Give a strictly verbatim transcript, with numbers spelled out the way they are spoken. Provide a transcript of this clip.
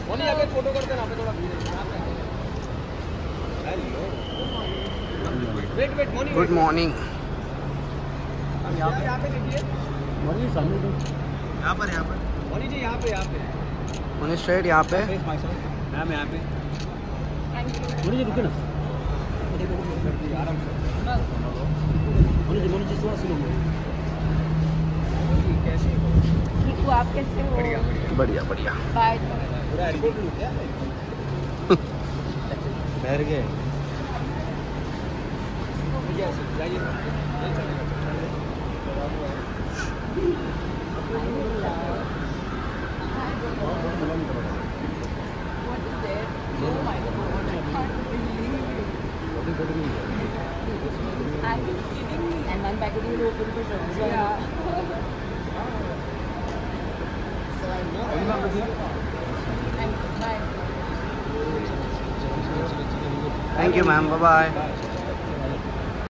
मोनी आगे फोटो करते ना, पे थोड़ा wait wait Moni. Good morning. यहाँ पे यहाँ पे देखिए मोनी सामने तो यहाँ पर यहाँ पर मोनी जी यहाँ पे यहाँ पे मोनी स्ट्रेट यहाँ पे मैम यहाँ पे मोनी जी रुके ना आराम से मोनी जी मोनी जी सुनो सुनो कैसे तो आप कैसे हो? बढ़िया बढ़िया बढ़िया। बाय। पूरा एयरपोर्ट लुक है बैठ गए जाइए What is it? Oh my God, I can't believe it. Are you kidding me? And one packaging will open for sure. So yeah. So I know. Thank you. Bye. Thank you ma'am, bye bye.